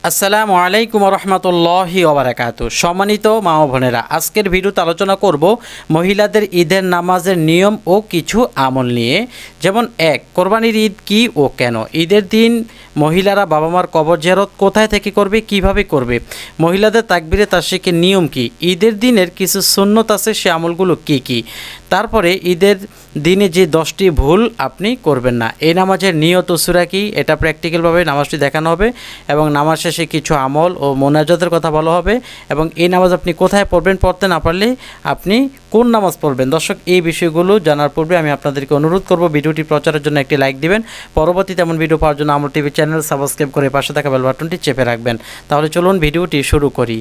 আসসালামু আলাইকুম রহমতুল্লাহি ওবারাকাতু। সম্মানিত মা ও বোনেরা, আজকের ভিডিওতে আলোচনা করব মহিলাদের ঈদের নামাজের নিয়ম ও কিছু আমল নিয়ে। যেমন কোরবানির ঈদ কি ও কেন, ঈদের দিন মহিলারা বাবা মার কবর জিয়ারত কোথায় থেকে করবে, কিভাবে করবে, মহিলাদের তাকবীরে তাশরিকের নিয়ম কি, ঈদের দিনের কিছু সুন্নত আছে সে আমলগুলো কি কি, তারপরে ঈদের দিনে যে 10টি ভুল আপনি করবেন না, এই নামাজের নিয়ত ও সূরা কি, এটা প্র্যাকটিক্যালভাবে নামাজটি দেখানো হবে এবং নামাজ শেষে কিছু আমল ও মোনাজাতের কথা বলা হবে এবং এই নামাজ আপনি কোথায় পড়বেন, পড়তে না পারলে আপনি কোন নামাজ পড়বেন। দর্শক, এই বিষয়গুলো জানার পূর্বে আমি আপনাদেরকে অনুরোধ করব ভিডিওটি প্রচারের জন্য একটি লাইক দিবেন। পরবর্তীতে এমন ভিডিও পাওয়ার জন্য আমল টিভি চ্যানেল সাবস্ক্রাইব করে পাশে থাকা বেল বাটনটি চেপে রাখবেন। তাহলে চলুন ভিডিওটি শুরু করি।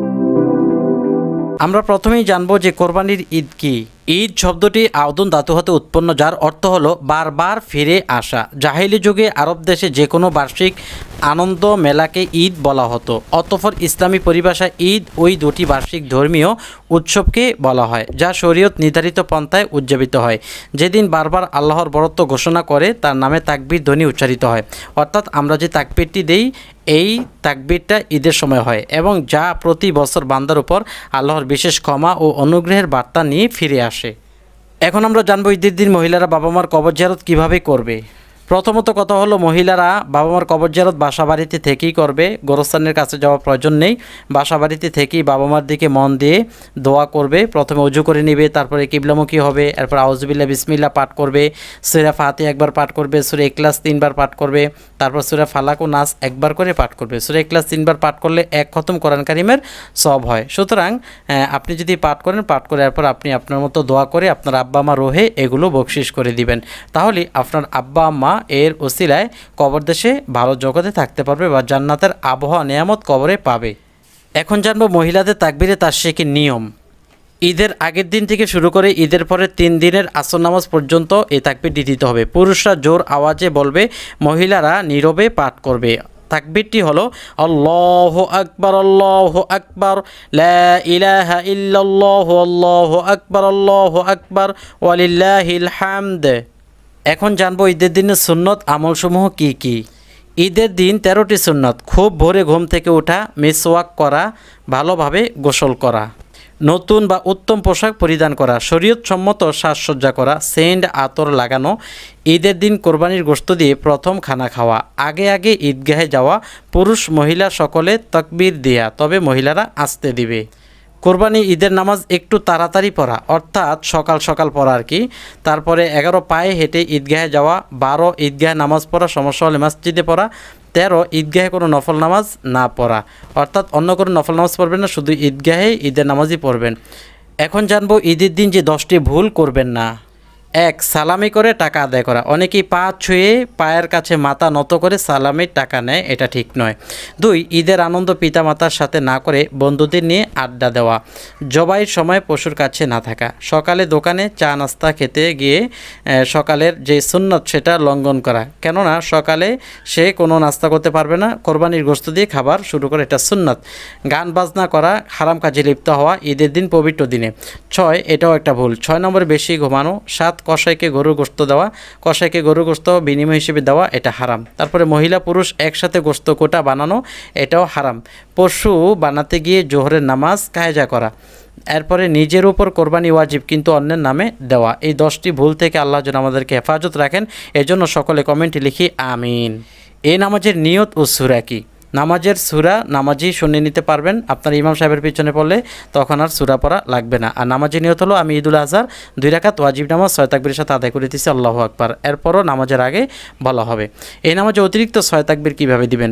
আমরা প্রথমেই জানবো যে কোরবানির ঈদ কি। ঈদ শব্দটি আউদুন ধাতু হতে উৎপন্ন, যার অর্থ হলো বারবার ফিরে আসা। জাহিলি যুগে আরব দেশে যে কোনো বার্ষিক আনন্দ মেলাকে ঈদ বলা হতো। অতঃপর ইসলামী পরিভাষায় ঈদ ওই দুটি বার্ষিক ধর্মীয় উৎসবকে বলা হয় যা শরীয়ত নির্ধারিত পন্থায় উদযাপিত হয়। যেদিন বারবার আল্লাহর বরত্ব ঘোষণা করে তার নামে তাকবীর ধ্বনি উচ্চারিত হয়। অর্থাৎ আমরা যে তাকবীরটি দেই এই তাকবীরটা ঈদের সময় হয় এবং যা প্রতি বছর বান্দার উপর আল্লাহর বিশেষ ক্ষমা ও অনুগ্রহের বার্তা নিয়ে ফিরে আসে। এখন আমরা জানবো ঈদের দিন মহিলারা বাবা মার কবর জিয়ারত কীভাবে করবে। প্রথমত কথা হলো, মহিলারা বাবা মার কবর জিয়ারত বাসা বাড়িতে থেকেই করবে, গোরস্থানের কাছে যাওয়ার প্রয়োজন নেই। বাসা বাড়িতে থেকেই বাবা মার দিকে মন দিয়ে দোয়া করবে। প্রথমে অজু করে নেবে, তারপরে কিবলামুখী হবে, এরপর আউযুবিল্লাহ বিসমিল্লাহ পাঠ করবে, সূরা ফাতিহা একবার পাঠ করবে, সূরা ইখলাস 3বার পাঠ করবে, তারপর সূরা ফালাক ও নাস একবার করে পাঠ করবে। সূরা ইখলাস 3বার পাঠ করলে 1 খতম কোরআন কারীমের সওয়াব হয়। সুতরাং আপনি যদি পাঠ করেন, পাঠ করে এরপর আপনি আপনার মতো দোয়া করে আপনার আব্বা মা রোহে এগুলো বকশিশ করে দিবেন। তাহলে আপনার আব্বা আম্মা এর ওসিলায় কবর দেশে ভালো জগতে থাকতে পারবে বা জান্নাতের আবহাওয়া নিয়ামত কবরে পাবে। এখন জানবো মহিলাদের তাকবীরে তাশরিকের নিয়ম। ঈদের আগের দিন থেকে শুরু করে ঈদের পরে 3 দিনের আসর নামাজ পর্যন্ত এই তাকবীরটি দিতে হবে। পুরুষরা জোর আওয়াজে বলবে, মহিলারা নীরবে পাঠ করবে। তাকবীরটি হলো আল্লাহু আকবার, আল্লাহু আকবার, লা ইলাহা ইল্লাল্লাহু, আল্লাহু আকবার, আল্লাহু আকবার, ওয়ালিল্লাহিল হামদ। এখন জানবো ঈদের দিনের সুন্নত আমলসমূহ কি কি। ঈদের দিন 13টি সুন্নত। খুব ভোরে ঘুম থেকে ওঠা, মিসওয়াক করা, ভালোভাবে গোসল করা, নতুন বা উত্তম পোশাক পরিধান করা, শরীয়তসম্মত সাজসজ্জা করা, সেন্ট আতর লাগানো, ঈদের দিন কোরবানির গোশত দিয়ে প্রথম খানা খাওয়া, আগে আগে ঈদগাহে যাওয়া, পুরুষ মহিলা সকলে তাকবীর দেয়া, তবে মহিলারা আসতে দিবে। কোরবানি ঈদের নামাজ একটু তাড়াতাড়ি পড়া, অর্থাৎ সকাল সকাল পড়া আর কি। তারপরে 11 পায়ে হেঁটে ঈদগাহে যাওয়া, 12 ঈদগাহে নামাজ পড়া, সমস্যা হলে মসজিদে পড়া, 13 ঈদগাহে কোনো নফল নামাজ না পড়া, অর্থাৎ অন্য কোনো নফল নামাজ পড়বেন না, শুধু ঈদগাহে ঈদের নামাজই পড়বেন। এখন জানবো ঈদের দিন যে 10টি ভুল করবেন না। 1. সালামি করে টাকা আদায় করা। অনেকেই পা ছুঁয়ে পায়ের কাছে মাথা নত করে সালামির টাকা নেয়, এটা ঠিক নয়। 2. ঈদের আনন্দ পিতামাতার সাথে না করে বন্ধুদের নিয়ে আড্ডা দেওয়া। জবাইয়ের সময় পশুর কাছে না থাকা। সকালে দোকানে চা নাস্তা খেতে গিয়ে সকালের যে সুন্নত সেটা লঙ্ঘন করা, কেননা সকালে সে কোনো নাস্তা করতে পারবে না, কোরবানির গোশত দিয়ে খাবার শুরু করে, এটা সুন্নত। গান বাজনা করা, হারাম কাজে লিপ্ত হওয়া ঈদের দিন পবিত্র দিনে। 6. এটাও একটা ভুল। 6 নম্বরে বেশি ঘুমানো। 7. কসাইকে গরুর গোশত দেওয়া, কসাইকে গরুর গোশত বিনিময় হিসেবে দেওয়া, এটা হারাম। তারপরে মহিলা পুরুষ একসাথে গোশত কোটা বানানো, এটাও হারাম। পশু বানাতে গিয়ে জোহরের নামাজ কায়জা করা। এরপরে নিজের উপর কোরবানি ওয়াজিব কিন্তু অন্যের নামে দেওয়া। এই 10টি ভুল থেকে আল্লাহ যেন আমাদেরকে হেফাজত রাখেন, এজন্য সকলে কমেন্টে লিখি আমিন। এই নামাজের নিয়ত ও সূরা কি। নামাজের সূরা নামাজি শুনে নিতে পারবেন, আপনার ইমাম সাহেবের পিছনে পড়লে তখন আর সূরা পড়া লাগবে না। আর নামাজের নিয়ত হলো আমি ঈদুল আজহার 2 রাকাত ওয়াজিব নামাজ 6 তাকবীরের সাথে আদায় করে দিচ্ছি, আল্লাহু আকবার। এরপরও নামাজের আগে বলা হবে। এই নামাজে অতিরিক্ত 6 তাকবীর কীভাবে দিবেন।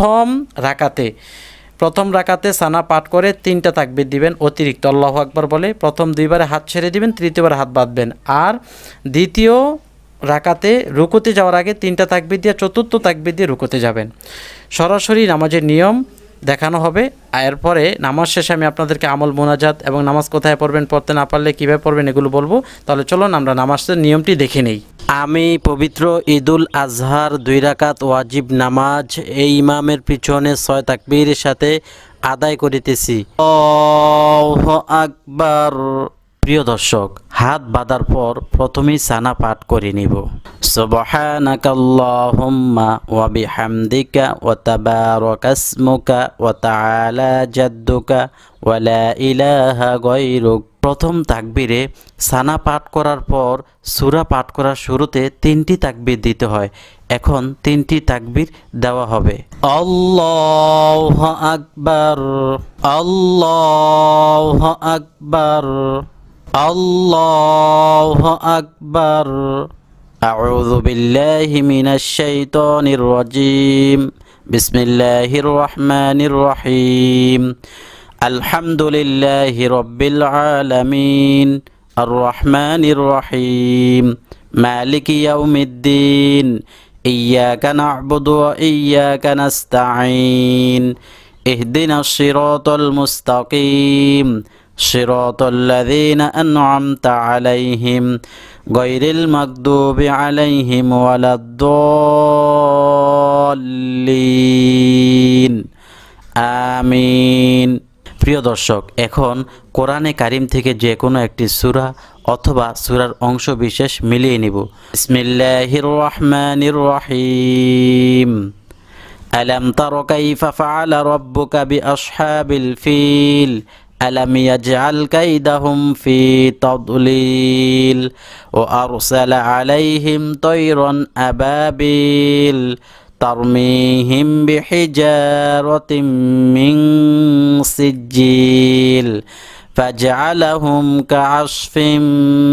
প্রথম রাকাতে সানা পাঠ করে 3টা তাকবীর দিবেন অতিরিক্ত, আল্লাহু আকবার বলে। প্রথম 2বারে হাত ছেড়ে দিবেন, তৃতীয়বার হাত বাঁধবেন। আর দ্বিতীয় রাকাতে রুকুতে যাওয়ার আগে 3টা তাকবীর দিয়ে চতুর্থ তাকবীর দিয়ে রুকুতে যাবেন। সরাসরি নামাজের নিয়ম দেখানো হবে। এরপরে নামাজ শেষে আমি আপনাদেরকে আমল মোনাজাত এবং নামাজ কোথায় পড়বেন, পড়তে না পারলে কীভাবে পড়বেন এগুলো বলবো। তাহলে চলুন আমরা নামাজের নিয়মটি দেখে নেই। আমি পবিত্র ঈদুল আজহার 2 রাকাত ওয়াজিব নামাজ এই ইমামের পিছনে 6 তাকবীরের সাথে আদায় করিতেছি। আল্লাহু আকবার, প্রিয় দর্শক, হাত বাঁধার পর প্রথমেই সানা পাঠ করে নিব। সুবহানাকাল্লাহুম্মা ওয়া বিহামদিকা ওয়া তাবারাকাসমুকা ওয়া তাআলা জাদ্দুকা ওয়া লা ইলাহা গায়রুক। প্রথম তাকবীরে সানা পাঠ করার পর সূরা পাঠ করার শুরুতে 3টি তাকবীর দিতে হয়। এখন 3টি তাকবীর দেওয়া হবে। আল্লাহু আকবার, আল্লাহু আকবার, আল্লাহু আকবার। আউযু বিল্লাহি মিনাশ শাইতানির রাজীম। বিসমিল্লাহির রহমানির রহিম। আলহামদুলিল্লাহি রাব্বিল আলামিন, আর রহমানির রহিম, মালিকি ইয়াউমিদ্দিন, ইয়্যাকা না'বুদু ওয়া ইয়্যাকা নাস্তাঈন, ইহদিনাশ সিরাতাল মুস্তাকিম, সিরাতাল লাযীনা আন'আমতা আলাইহিম গায়রিল মাগদুবি আলাইহিম ওয়ালাদ-দাল্লিন। আমিন। প্রিয় দর্শক, এখন কোরআনে কারিম থেকে যে কোনো একটি সূরা অথবা সূরার অংশ বিশেষ মিলিয়ে নিব। বিসমিল্লাহির রহমানির রহিম। আলাম তারা কাইফা ফাআলা রাব্বুকা বিআসহাবিল ফিল আলাম ইয়াজআল কাইদাহুম ফি তাদলিল ওয়া আরসালা আলাইহিম তায়রান আবাবিল তারমিহিম বিহিজারাতিম মিন সিজ্জিল ফাজআলাহুম কাআসফিম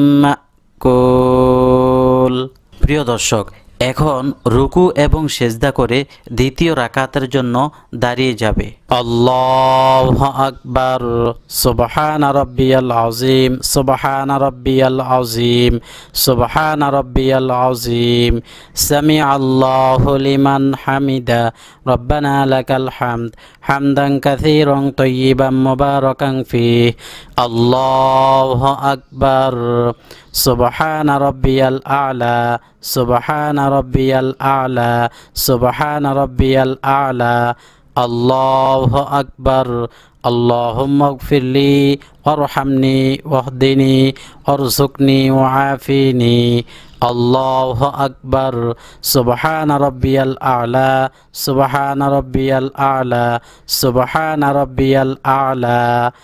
মাকুল। প্রিয় দর্শক, এখন রুকু এবং সেজদা করে দ্বিতীয় রাকাতের জন্য দাঁড়িয়ে যাবে। আল্লাহু আকবার, সুবহানা রাব্বিয়াল আযীম, সুবহানা রাব্বিয়াল আযীম, সুবহানা রাব্বিয়াল আযীম, সামিআল্লাহু লিমান হামিদা, রব্বানা লাকাল হামদ, হামদান কাসীরান তাইয়িবান মুবারাকান ফীহি। আল্লাহু আকবার, সুবহানা রাব্বিয়াল আ'লা, সুবহানা রাব্বিয়াল আ'লা, সুবহানা রাব্বিয়াল আ'লা। আল্লাহু আকবার। আল্লাহুম্মা ইগফিরলি ওয়ারহামনি ওয়াহদিনি ওয়ারযুকনি ওয়াআফিনি। আল্লাহু আকবার। সুবহানা রাব্বিয়াল আ'লা, সুবহানা রাব্বিয়াল আ'লা, সুবহানা রাব্বিয়াল আ'লা।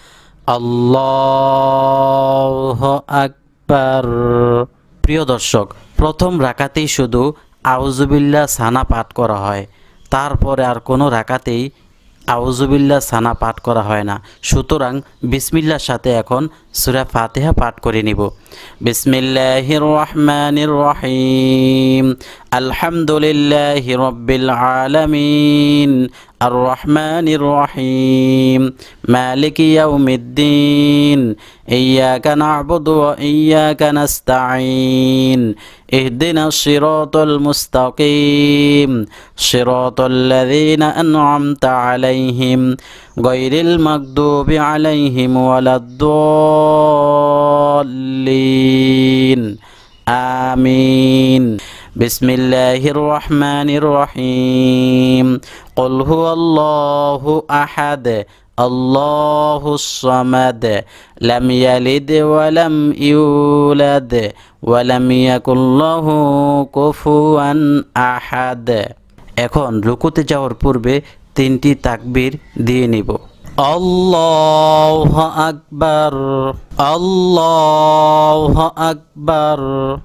আল্লাহু আকবার। প্রিয় দর্শক, প্রথম রাকাতেই শুধু আউযুবিল্লাহ সানা পাঠ করা হয়, তারপরে আর কোনো রাকাতেই আউযুবিল্লাহ সানা পাঠ করা হয় না। সুতরাং বিসমিল্লাহর সাথে এখন সূরা ফাতিহা পাঠ করে নিব। বিসমিল্লাহির রহমানির রহিম। আলহামদুলিল্লাহি রাব্বিল আলামিন, আর রহমানির রহিম, মালিকি ইয়াউমিদ্দিন, ইয়্যাকা না'বুদু ওয়া ইয়্যাকা নাস্তাঈন, ইহদিনাশ সিরাতাল মুস্তাকিম, সিরাতাল লাযীনা আন'আমতা আলাইহিম গায়রিল মাগদুবি আলাইহিম ওয়ালাদ-দাল্লিন। আমিন। বিসমিল্লাহির রহমানির রহিম। কুল হুয়াল্লাহু আহাদ, আল্লাহুস সামাদ, লাম ইয়ালিদ ওয়া লাম ইউলাদ ওয়া লাম ইয়াকুল লাহু কুফুয়ান আহাদ। এখন রুকুতে যাওয়ার পূর্বে 3টি তাকবীর দিয়ে নিব। আল্লাহু আকবার, আল্লাহু আকবার,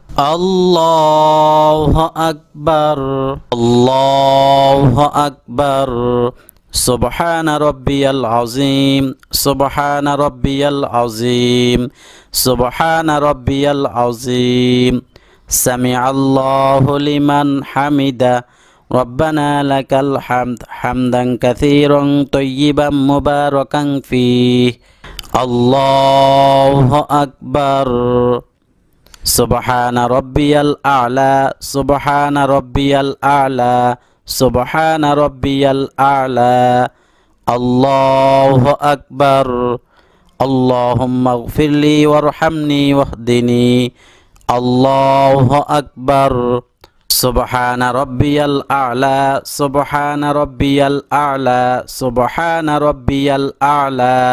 আল্লাহু আকবার, আল্লাহু আকবার। সুবহানা রাব্বিয়াল আযীম, সুবহানা রাব্বিয়াল আযীম, সুবহানা রাব্বিয়াল আযীম, সামিআল্লাহু লিমান হামিদা, রব্বানা লাকাল হামদ, হামদান কাসীরান তাইয়িবান মুবারাকান ফীহি। আল্লাহু আকবার। সুবহানা রাব্বিয়াল আ'লা, সুবহানা রাব্বিয়াল আ'লা, সুবহানা রাব্বিয়াল আ'লা। আল্লাহু আকবার। আল্লাহুম্মা ইগফিরলি ওয়ারহামনি ওয়াহদিনি। আল্লাহু আকবার। সুবহানা রাব্বিয়াল আ'লা, সুবহানা রাব্বিয়াল আ'লা, সুবহানা রাব্বিয়াল আ'লা।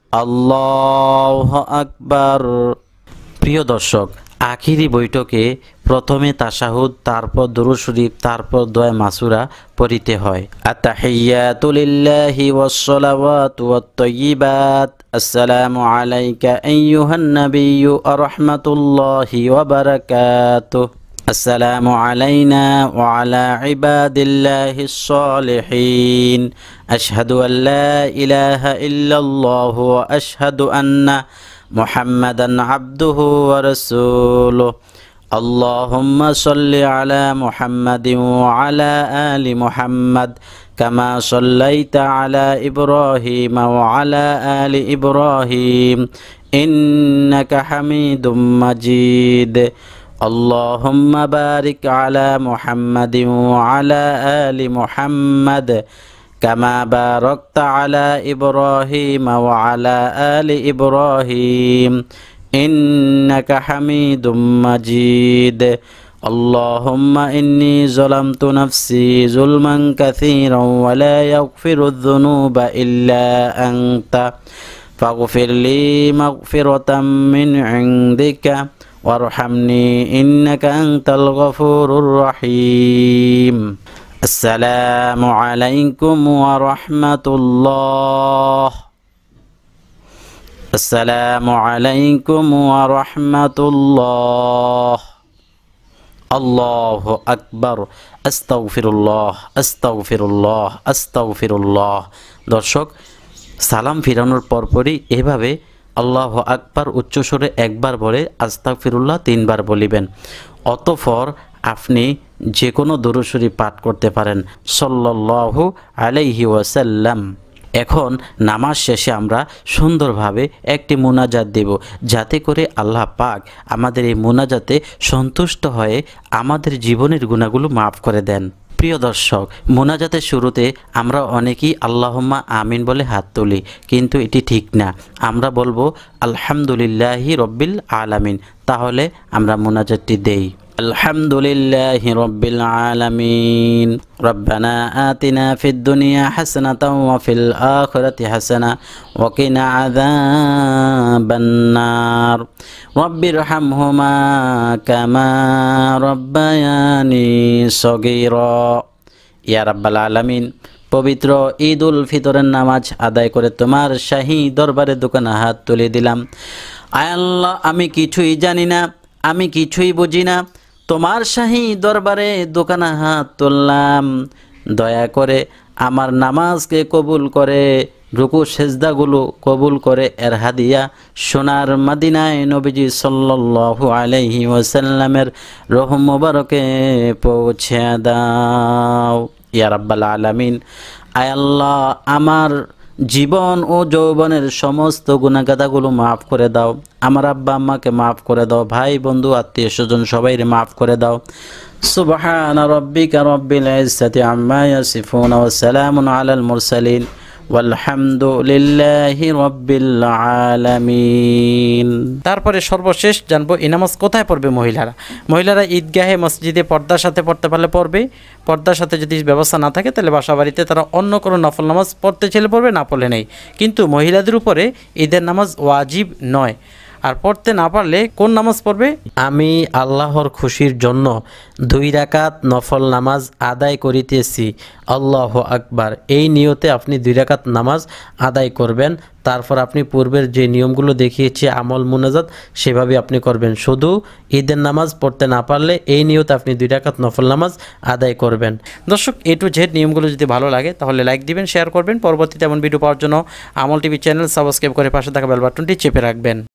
আল্লাহু আকবার। প্রিয় দর্শক, আখিরি বৈঠকে প্রথমে তাশাহুদ, তারপর দুরূদ শরীফ, তারপর দোয়া মাসুরা পড়িতে হয়। আত-তাহিয়াতু লিল্লাহি ওয়াস-সালাওয়াতু ওয়াত-তাইয়্যিবাত। আসসালামু আলাইকা আইয়ুহান নাবিয়্যু ওয়া রাহমাতুল্লাহি ওয়া বারাকাতুহু। আসসালামু আলাইনা ওয়া আলা ইবাদিল্লাহিস সালিহিন। আশহাদু আল্লা ইলাহা ইল্লাল্লাহু ওয়া আশহাদু আন্না মুহাম্মাদান আবদুহু ওয়া রাসূলুহু। আল্লাহুম্মা সাল্লি আলা মুহাম্মাদিন ওয়া আলা আলি মুহাম্মাদ কামা সাল্লাইতা আলা ইব্রাহিম ওয়া আলা আলি ইব্রাহিম ইন্নাকা হামিদুম মাজিদ। আল্লাহুম্মা বারিক আলা মুহাম্মাদিন ওয়া আলা আলি মুহাম্মাদ কামা বারাকতা আলা ইব্রাহিম ওয়া আলা আলি ইব্রাহিম ইন্নাকা হামিদুম মাজিদ। আল্লাহুম্মা ইন্নী যালামতু নাফসি যুলমান কাসীরান ওয়া লা ইয়াগফিরুয যুনুবা ইল্লা আনতা ফাগফিরলি মাগফিরাতাম মিন ইনদিকা ওয়ারহামনি ইন্নাকা আনতাল গফুরুর রহিম। আসসালামু আলাইকুম ওয়া রাহমাতুল্লাহ। আসসালামু আলাইকুম ওয়া রাহমাতুল্লাহ। আল্লাহু আকবার। আস্তাগফিরুল্লাহ, আস্তাগফিরুল্লাহ, আস্তাগফিরুল্লাহ। দর্শক, সালাম ফিরানোর পরপরই এভাবে আল্লাহু আকবার উচ্চস্বরে একবার বলে আস্তাগফিরুল্লাহ 3 বার বলিবেন। অতঃপর আপনি যে কোনো দুরূদ শরীফ পাঠ করতে পারেন সাল্লাল্লাহু আলাইহি ওয়াসাল্লাম। এখন নামাজ শেষে আমরা সুন্দরভাবে একটি মুনাজাত দেব, যাতে করে আল্লাহ পাক আমাদের এই মুনাজাতে সন্তুষ্ট হয়ে আমাদের জীবনের গুনাহগুলো মাফ করে দেন। প্রিয় দর্শক, মুনাজাতের শুরুতে আমরা অনেকেই আল্লাহুম্মা আমিন বলে হাত তুলি, কিন্তু এটি ঠিক না। আমরা বলবো আলহামদুলিল্লাহি রব্বিল আলামিন। তাহলে আমরা মুনাজাতটি দেই। আলহামদুলিল্লাহি রব্বিল আলামিন। রব্বানা আতিনা ফিদ দুনিয়া হাসানাতাও ওয়া ফিল আখিরাতি হাসানা ওয়া কিনা আযাবান নার। রব্বিরহামহুমা কামা রব্বায়ানি সগীরা। ইয়া রাব্বাল আলামিন, পবিত্র ঈদ উল ফিতরের নামাজ আদায় করে তোমার শাহী দরবারে দোকানে হাত তুলে দিলাম। আয় আল্লাহ, আমি কিছুই জানি না, আমি কিছুই বুঝি না, তোমার শাহী দরবারে দোকানে হাত তুললাম। দয়া করে আমার নামাজকে কবুল করে, রুকু সেজদাগুলো কবুল করে এর হাদিয়া সোনার মদিনায় নবীজি সাল্লাল্লাহু আলাইহি ওয়াসাল্লামের রহ মুবারকে পৌঁছে দাও। ইয়া রাব্বাল আলামিন, আয় আল্লাহ, আমার জীবন ও যৌবনের সমস্ত গুনাহগাতাগুলো মাফ করে দাও। আমার আব্বা আম্মাকে মাফ করে দাও, ভাই বন্ধু আত্মীয় স্বজন সবাইকে মাফ করে দাও। সুবহানা রাব্বিকা রব্বিল ইজ্জাতি আম্মা ইয়াসিফুন ওয়া সালামুন আলাল মুরসালিন ওয়ালহামদুলিল্লাহি রব্বিল আলামিন। তারপরে সর্বশেষ জানবো এই নামাজ কোথায় পড়বে মহিলারা ঈদগাহে মসজিদে পর্দার সাথে পড়তে পারলে পড়বে। পর্দার সাথে যদি ব্যবস্থা না থাকে তাহলে বাসা বাড়িতে তারা অন্য কোনো নফল নামাজ পড়তে চাইলে পড়বে, না পড়লে নেই। কিন্তু মহিলাদের উপরে ঈদের নামাজ ওয়াজিব নয়। আর পড়তে না পারলে কোন নামাজ পড়বে? আমি আল্লাহর খুশির জন্য 2 রাকাত নফল নামাজ আদায় করিতেছি, আল্লাহু আকবার। এই নিয়তে আপনি 2 রাকাত নামাজ আদায় করবেন। তারপর আপনি পূর্বের যে নিয়মগুলো দেখিয়েছি আমল মুনাজাত, সেভাবে আপনি করবেন। শুধু ঈদের নামাজ পড়তে না পারলে এই নিয়তে আপনি 2 রাকাত নফল নামাজ আদায় করবেন। দর্শক, A to Z নিয়মগুলো যদি ভালো লাগে তাহলে লাইক দিবেন, শেয়ার করবেন। পরবর্তীতে এমন ভিডিও পাওয়ার জন্য আমল টিভি চ্যানেল সাবস্ক্রাইব করে পাশে থাকা বেল বাটনটি চেপে রাখবেন।